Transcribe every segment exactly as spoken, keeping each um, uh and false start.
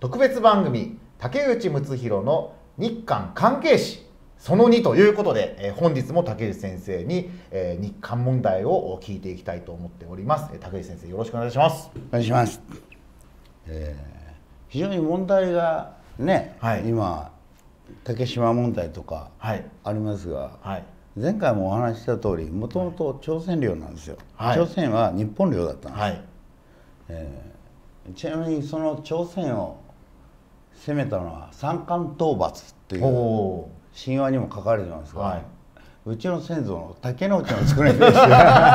特別番組竹内睦弘の日韓関係史そのにということで、えー、本日も竹内先生に、えー、日韓問題を聞いていきたいと思っております。竹内先生、よろしくお願いします。 お願いします。えー、非常に問題がね、はい、今竹島問題とかありますが、はい、前回もお話しした通り、もともと朝鮮領なんですよ。はい、朝鮮は日本領だったんです。はい、えー、ちなみにその朝鮮を攻めたのは三冠討伐という神話にも書かれてますが、はい、うちの先祖の竹之内のつくねです。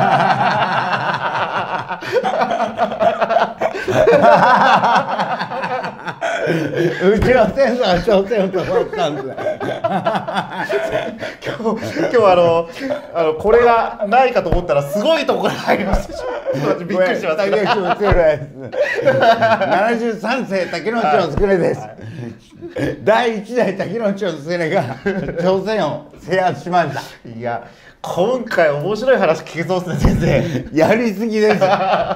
うちの先祖が朝鮮を討伐したんです。 今日今日あのあのこれがないかと思ったらすごいところに入りました。びっくりしました。 竹内睦弘です。ななじゅうさんせい竹之内のつくねです。はい、だいいちだい竹之内のつくねが朝鮮を制圧しました。 いや、今回面白い話聞けそうですね、先生。やりすぎです。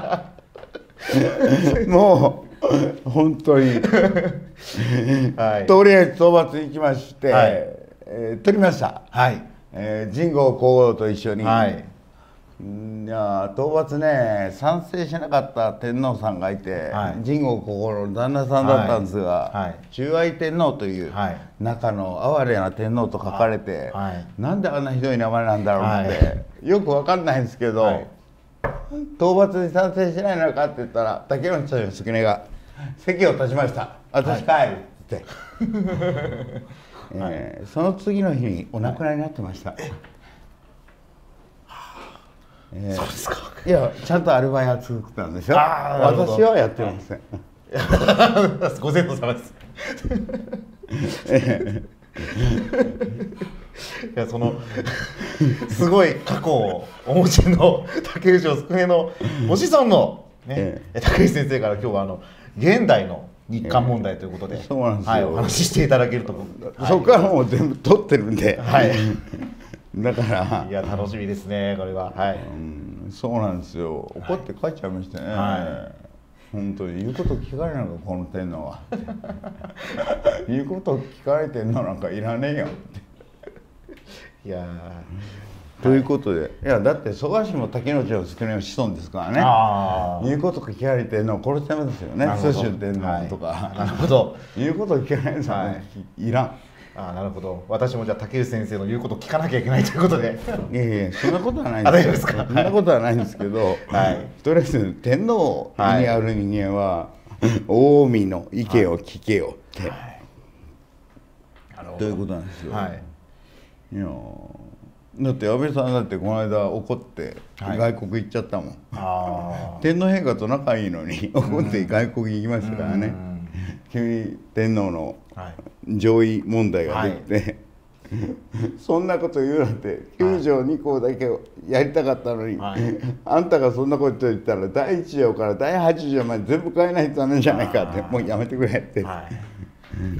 もう本当に、はい、とりあえず討伐に行きまして、はい、えー、取りました。はい、えー、神功皇后と一緒に。はい、いや討伐ね、賛成しなかった天皇さんがいて、はい、神功皇后の旦那さんだったんですが、はいはい、忠愛天皇という、はい、中の哀れな天皇と書かれて、はい、なんであんなひどい名前なんだろうって、はい、よくわかんないんですけど、はい、討伐に賛成しないのかって言ったら竹之内のつくねが席を立ちました。私帰るって、えー、その次の日にお亡くなりになってました。 えー、そうですか。 いや、ちゃんとアルバイトは続けたんですよ。私はやってません。 ご先祖様です。いや、そのすごい過去をお持ちの竹内のつくねのご子孫の、ね、ええ、竹内先生から今日はあの現代の日韓問題ということで、ええ、そうなんですよ、はい、お話ししていただけると思う、 はい、そこからもう全部取ってるんで、はい、だからいや楽しみですね、これは。はい、 うん、そうなんですよ。怒って帰っちゃいましたね。はい、本当に言うこと聞かれないのかこの天皇は。言うこと聞かれてんのなんかいらねえよって。いやということで、いやだって蘇我氏も竹之内のつくねの子孫ですからね。言うこと聞かれてるのを殺すためですよね。蘇州天皇とか。なるほど。言うこと聞かれるのはいらん。 あ、なるほど。私もじゃあ竹内先生の言うことを聞かなきゃいけないということで。 いやいや、そんなことはないんですけど。そんなことはないんですけど、はい、とりあえず天皇にある人間は、はい、近江の意見を聞けよって、はい、ということなんですよ。はい、いやだって安倍さんだってこの間怒って外国行っちゃったもん。はい、天皇陛下と仲いいのに怒って外国行きましたからね。急に天皇の上位問題が出て、はい、そんなこと言うなんてきゅう条に項だけやりたかったのに、はい、あんたがそんなこと言ったらだいいち条からだいはち条まで全部変えないとダメじゃないかって、もうやめてくれって、はい、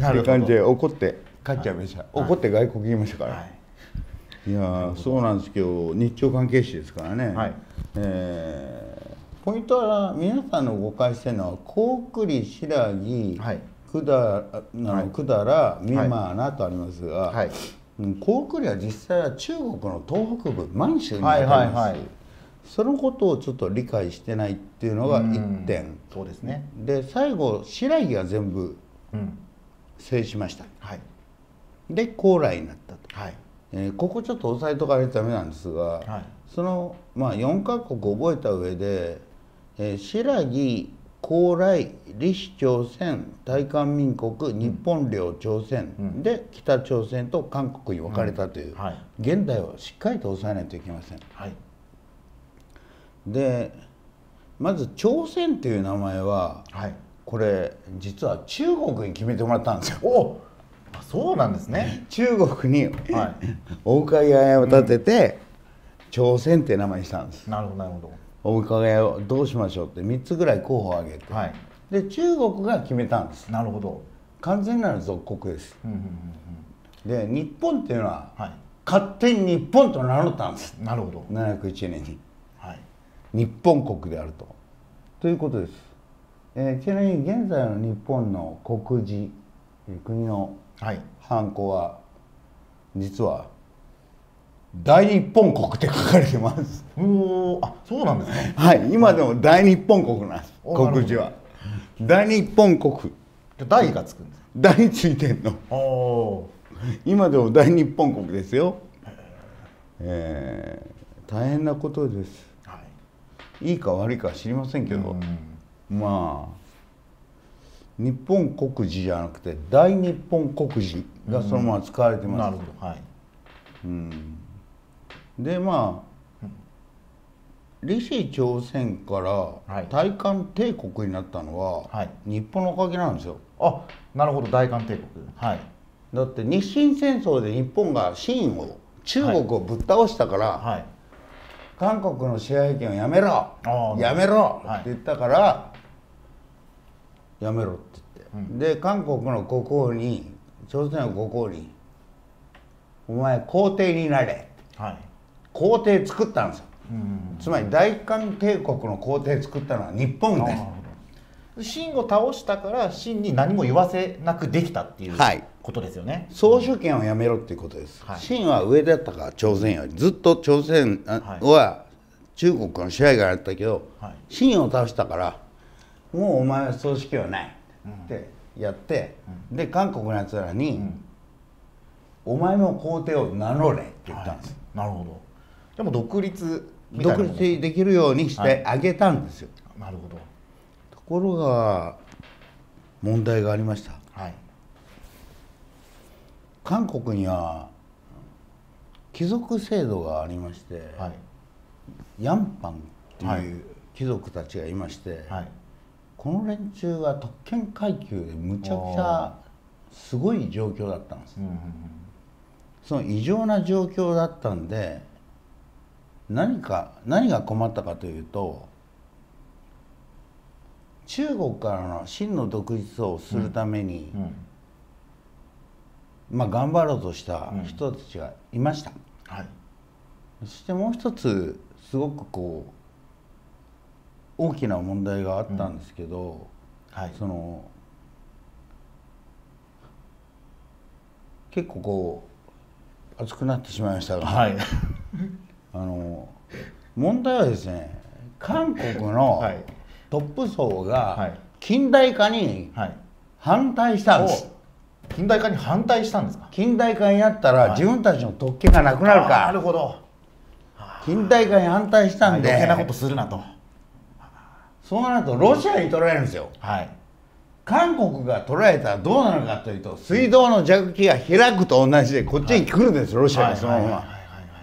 そういう感じで怒って帰っちゃいました。はい、怒って外国行きましたから。はい、いやそうなんですけど、日朝関係史ですからね。はい、えーポイントは皆さんの誤解してるのは高句麗、新羅、百済、ミマーナとありますが、はい、高句麗は実際は中国の東北部満州にあります。そのことをちょっと理解してないっていうのがいってん。 そうですね。 で最後新羅が全部制しました。はい、で高麗になったと。はい、えー、ここちょっと押さえとかないとダメなんですが、はい、その、まあ、よんカ国覚えた上で、えー、新羅、高麗、李氏朝鮮、大韓民国、日本領朝鮮、うん、で北朝鮮と韓国に分かれたという、うん、はい、現代をしっかりと押さえないといけません。はい、でまず朝鮮という名前は、はい、これ実は中国に決めてもらったんですよ。 おあ、そうなんですね。 中国に、はい、お伺いを立てて、うん、朝鮮って名前にしたんです。 なるほどなるほど。 お伺いをどうしましょうってみっつぐらい候補を挙げて、はい、で中国が決めたんです。 なるほど。 完全なる属国です。で日本っていうのは、はい、勝手に日本と名乗ったんです。 なるほど。 ななひゃくいちねんに、はい、日本国であるとということです。 えー、ちなみに現在の日本の国字、国のハンコは実は大日本国って書かれてます。 おお、あ、そうなんですね。 はい、今でも大日本国なんです。国字は大日本国。 大がつくんです。 大ついてんの。 おお。 今でも大日本国ですよ。えー、大変なことです。はい、いいか悪いかは知りませんけど、うん、まあ日本国字じゃなくて大日本国字がそのまま使われてます。なるほど。はい。うん。でまあ李氏朝鮮から大韓帝国になったのは、はい、日本のおかげなんですよ。 あ、なるほど、大韓帝国。はい。 だって日清戦争で日本が清を中国をぶっ倒したから、はいはい、韓国の支配権をやめろやめろって言ったから、はい、やめろって言って、うん、で韓国の国王に朝鮮の国王に「お前皇帝になれ」はい、皇帝作ったんですよ。うん、つまり大韓帝国の皇帝作ったのは日本です。 清を倒したから清に何も言わせなくできたっていう、はい、ことですよね。 総主権をやめろっていうことです。はい、清は上だったから朝鮮よりずっと朝鮮は中国の支配があったけど、はい、清を倒したからもうお前は総主権はないってやって、うん、で韓国のやつらに、うん、お前も皇帝を名乗れって言ったんです。 はい、なるほど。でも独立みたいな独立できるようにしてあげたんですよ。 はい、なるほど。 ところが問題がありました。はい、韓国には貴族制度がありまして、はい、ヤンパンっていう貴族たちがいまして、はい、この連中は特権階級でむちゃくちゃすごい状況だったんです。うんうんうん、その異常な状況だったんで何か何が困ったかというと、中国からの真の独立をするために、うんうん、まあ頑張ろうとした人たちがいました。うん、はい、そしてもう一つすごくこう大きな問題があったんですけど、うん、はい、その結構こう熱くなってしまいましたが、はい、あの問題はですね、韓国のトップ層が近代化に反対したんです。 近代化に反対したんですか。 近代化になったら自分たちの特権がなくなるか、 なるほど。 近代化に反対したんで、 余計なことするなと。 そうなるとロシアに取られるんですよ。はい、韓国が取られたらどうなるかというと、水道の蛇口が開くと同じでこっちに来るんです、ロシアがそのまま。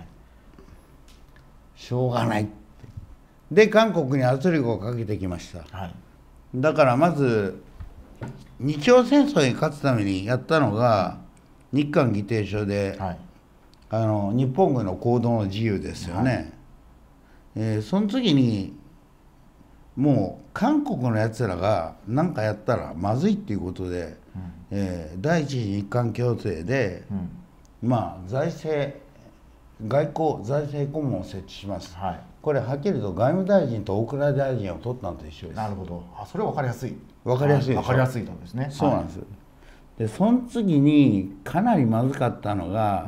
しょうがないで韓国に圧力をかけてきました。はい、だからまず日朝戦争に勝つためにやったのが日韓議定書で、はい、あの日本軍の行動の自由ですよね。はい、えー、その次にもう韓国のやつらが何かやったらまずいっていうことで、うん、えー、第一次日韓協定で、うん、まあ財政外交財政顧問を設置します。はい、これはっきりと外務大臣と大蔵大臣を取ったのと一緒です。 なるほど。あ、それは分かりやすい。 分かりやすいでしょ。 分かりやすいんですね。 そうなんです。はい、でその次にかなりまずかったのが、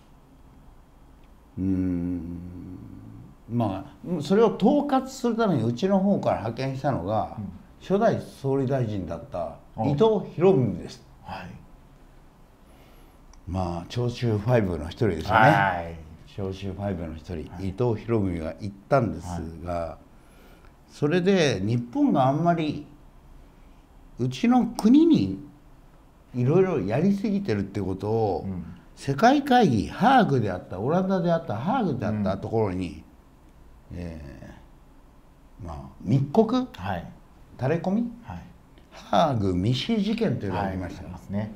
うん、うーんまあそれを統括するためにうちの方から派遣したのが、うん、初代総理大臣だった伊藤博文です。はい、まあ長州ファイブの一人ですよね。はい、長州ファイブの一人、はい、伊藤博文が言ったんですが、はい、それで日本があんまりうちの国にいろいろやりすぎてるってことを、うん、世界会議ハーグであったオランダであったハーグであったところに、うん、えー、まあ密告、はい、垂れ込み、はい、ハーグ密使事件というのがありました。はい、ね、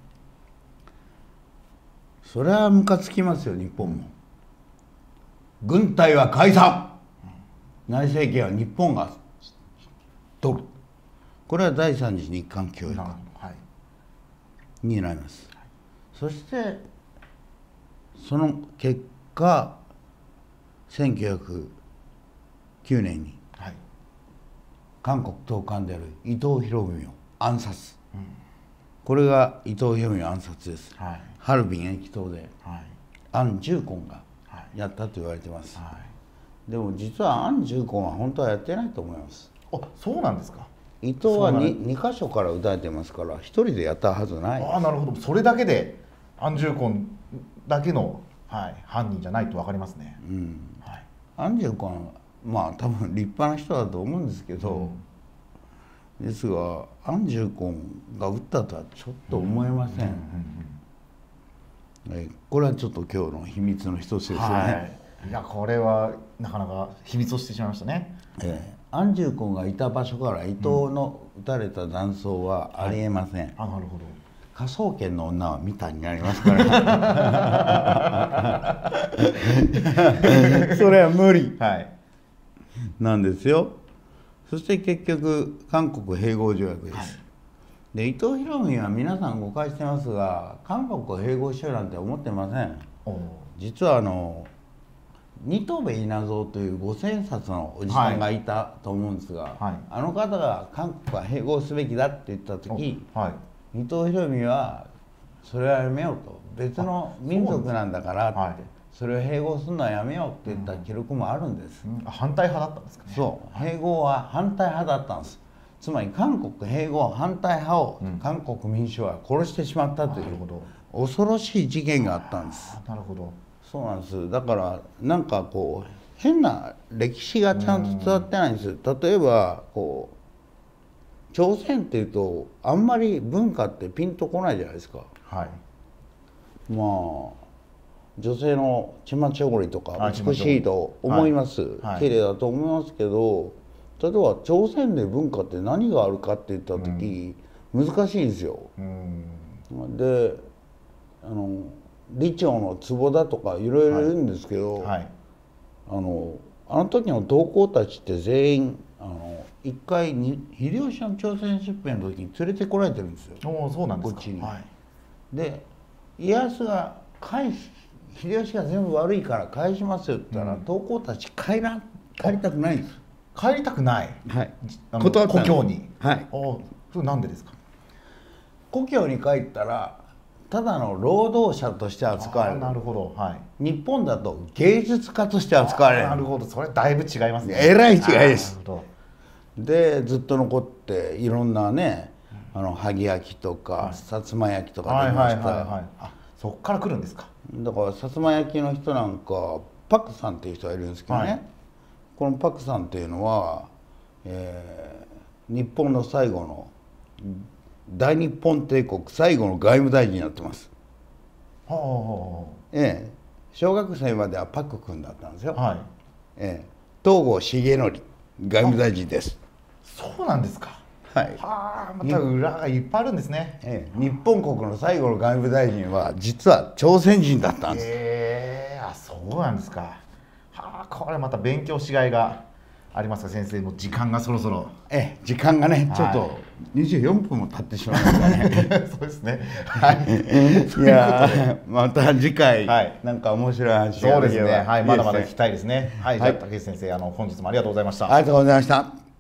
それはムカつきますよ、日本も。軍隊は解散、内政権は日本が取る、これは第三次日韓協約になります。はい、そしてその結果せんきゅうひゃくきゅうねんに韓国東韓である伊藤博文を暗殺、うん、これが伊藤博文暗殺です、はい、ハルビン駅頭で、はい、アン・ジューコンがやったと言われてます、はい、でも実はアン・ジューコンは本当はやってないと思います。 あ、そうなんですか。 伊藤は 2, に箇所から撃たれてますから一人でやったはずない。 ああ、なるほど。それだけでアン・ジューコンだけの、はい、犯人じゃないと分かりますね、うん、 はい、アン・ジューコンはまあ多分立派な人だと思うんですけど、うん、ですがアン・ジューコンが撃ったとはちょっと思えません。これはちょっと今日の秘密の一つですよね、 はい、いやこれはなかなか秘密をしてしまいましたね、 ええ、アン・ジューコンがいた場所から伊藤の撃たれた弾倉はありえません、うん、はい、 あ、なるほど。 科捜研の女は見たになりますからそれは無理、はい、なんですよ。そして結局韓国併合条約です、はい、で伊藤博文は皆さん誤解してますが韓国を併合しようなんて思ってません。実はあの二等部稲造という五千円札のおじさんがいたと思うんですが、はい、あの方が韓国は併合すべきだって言った時、はい、伊藤博文はそれはやめようと、別の民族なんだからって、はい、それを併合するのはやめようって言った記録もあるんです、 うん、反対派だったんですかね。 そう、併合は反対派だったんです。つまり韓国併合反対派を韓国民主は殺してしまったという恐ろしい事件があったんです。 なるほど。 そうなんです。だからなんかこう変な歴史がちゃんと伝わってないんです。例えばこう朝鮮っていうとあんまり文化ってピンとこないじゃないですか。はい、まあ女性のチマチョゴリとか美しいと思います、はいはい、綺麗だと思いますけど、例えば朝鮮で文化って何があるかって言った時、うん、難しいんですよ。うん、であの李朝の壺だとかいろいろいるんですけど、はいはい、あのあの時の同行たちって全員あの一回に秀吉の朝鮮出兵の時に連れてこられてるんですよ。 お、そうなんですか。 こっちに、はい、で家康が返す、秀吉が全部悪いから返しますよって言ったら、うん、同行たち帰ら帰りたくないんです。 帰りたくない、 はい、 断った故郷に。 はい、 お、それなんでですか。 故郷に帰ったらただの労働者として扱われる。 なるほど、はい、 日本だと芸術家として扱われる。 なるほど、それだいぶ違いますね。 えらい違いです。でずっと残っていろんなね、あの萩焼きとか、はい、薩摩焼きとか出ました。 そっから来るんですか。 だから薩摩焼きの人なんかパクさんっていう人がいるんですけどね、はい、このパクさんっていうのは、えー、日本の最後の大日本帝国最後の外務大臣になってます。はあはあ、ええ、小学生まではパク君だったんですよ。はい、ええ、東郷重則外務大臣です。 そうなんですか。 はい。 はあ、また裏がいっぱいあるんですね。 ええ、日本国の最後の外務大臣は実は朝鮮人だったんです。 ええ、あ、そうなんですか。はあ、これまた勉強しがいがありますか。先生も時間がそろそろ。 ええ、時間がね、ちょっとにじゅうよんぷんも経ってしまいましたね。 そうですね。はい。 いや、また次回、はい、なんか面白い話ができれば。そうですね。はい、まだまだ聞きたいですね。はい、じゃあ竹内先生、あの本日もありがとうございました。 ありがとうございました。